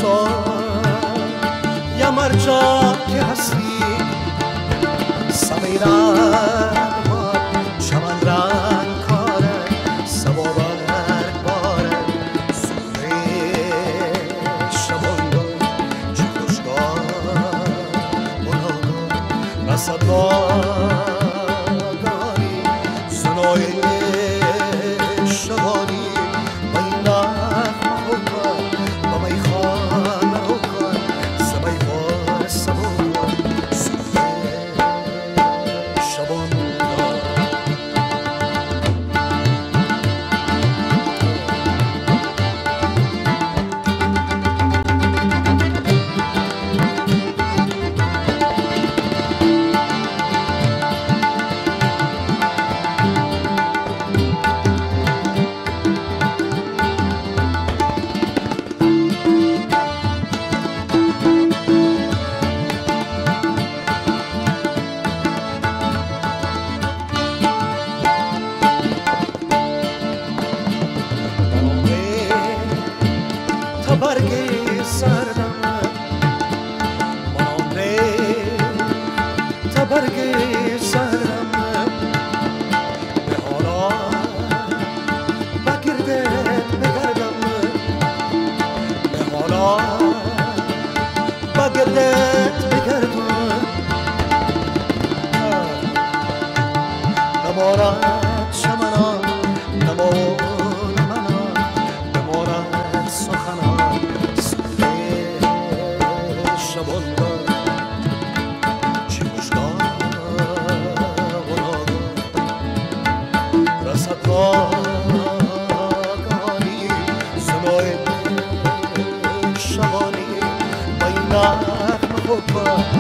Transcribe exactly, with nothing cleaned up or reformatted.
یا مرجا که هستی سمیران چمن رنگ کاره سبا برگ باره سوره شبانگا چی خوشگاه بناگا رسدگانی سنای شبانی با این نخم خوکا با میخان روکا سبای بار سبا سوره شبانگا برگ سردم منامه تا برگ سردم به حالا بگردت بگردم به حالا بگردت بگردم نمارد شمنان نمون منان نمارد سخنان شبانگا چی خوشگاه بناگا رسدگانی سنای شبانی با این نخم خوبا